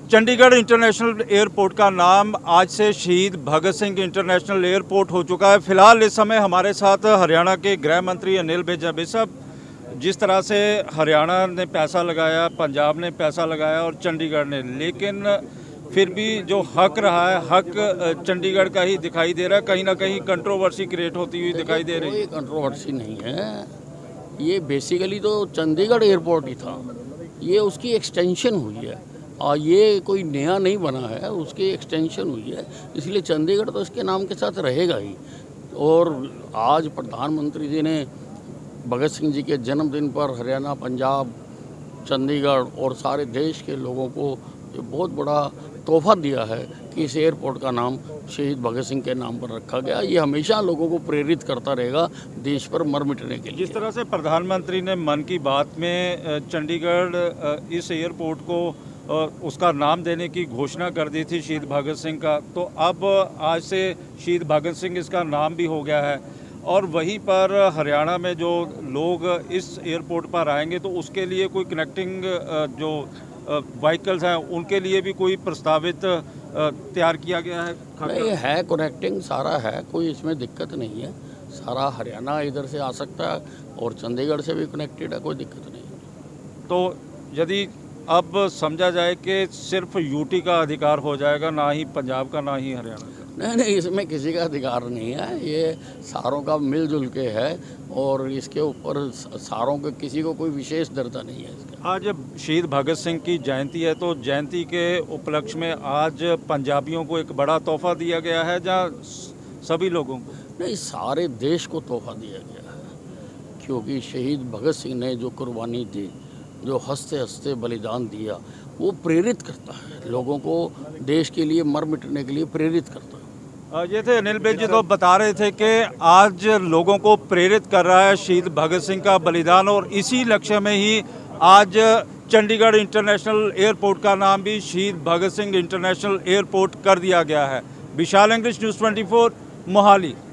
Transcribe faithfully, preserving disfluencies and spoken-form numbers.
Chandigarh international airport का नाम आज से शहीद भगत सिंह इंटरनेशनल एयरपोर्ट हो चुका है। फिलहाल इस समय हमारे साथ हरियाणा के गृह मंत्री अनिल विज हैं। साहब, जिस तरह से हरियाणा ने पैसा लगाया, पंजाब ने पैसा लगाया और चंडीगढ़ ने, लेकिन फिर भी जो हक रहा है, हक चंडीगढ़ का ही दिखाई दे रहा है। कहीं ना कहीं कंट्रोवर्सी क्रिएट होती हुई दिखाई दे रही है। कोई कंट्रोवर्सी नहीं है, ये बेसिकली तो चंडीगढ़ एयरपोर्ट ही था, ये उसकी एक्सटेंशन हुई है और ये कोई नया नहीं बना है, उसकी एक्सटेंशन हुई है, इसलिए चंडीगढ़ तो इसके नाम के साथ रहेगा ही। और आज प्रधानमंत्री जी ने भगत सिंह जी के जन्मदिन पर हरियाणा, पंजाब, चंडीगढ़ और सारे देश के लोगों को ये बहुत बड़ा तोहफा दिया है कि इस एयरपोर्ट का नाम शहीद भगत सिंह के नाम पर रखा गया। ये हमेशा लोगों को प्रेरित करता रहेगा देश पर मर मिटने के लिए। जिस तरह से प्रधानमंत्री ने मन की बात में चंडीगढ़ इस एयरपोर्ट को उसका नाम देने की घोषणा कर दी थी शहीद भगत सिंह का, तो अब आज से शहीद भगत सिंह इसका नाम भी हो गया है। और वहीं पर हरियाणा में जो लोग इस एयरपोर्ट पर आएंगे तो उसके लिए कोई कनेक्टिंग जो व्हीकल्स हैं उनके लिए भी कोई प्रस्तावित तैयार किया गया है? नहीं है, कनेक्टिंग सारा है, कोई इसमें दिक्कत नहीं है। सारा हरियाणा इधर से आ सकता है और चंडीगढ़ से भी कनेक्टेड है, कोई दिक्कत नहीं। तो यदि अब समझा जाए कि सिर्फ यूटी का अधिकार हो जाएगा, ना ही पंजाब का, ना ही हरियाणा का? नहीं नहीं, इसमें किसी का अधिकार नहीं है, ये सारों का मिलजुल के है और इसके ऊपर सारों के किसी को कोई विशेष दर्जा नहीं है इसका। आज शहीद भगत सिंह की जयंती है, तो जयंती के उपलक्ष्य में आज पंजाबियों को एक बड़ा तोहफा दिया गया है, जहाँ सभी लोगों को नहीं, सारे देश को तोहफा दिया गया है, क्योंकि शहीद भगत सिंह ने जो कुर्बानी दी, जो हंसते हंसते बलिदान दिया, वो प्रेरित करता है लोगों को, देश के लिए मर मिटने के लिए प्रेरित करता है। ये थे अनिल विज जी, तो बता रहे थे कि आज लोगों को प्रेरित कर रहा है शहीद भगत सिंह का बलिदान, और इसी लक्ष्य में ही आज चंडीगढ़ इंटरनेशनल एयरपोर्ट का नाम भी शहीद भगत सिंह इंटरनेशनल एयरपोर्ट कर दिया गया है। विशाल इंग्लिश, न्यूज़ चौबीस, मोहाली।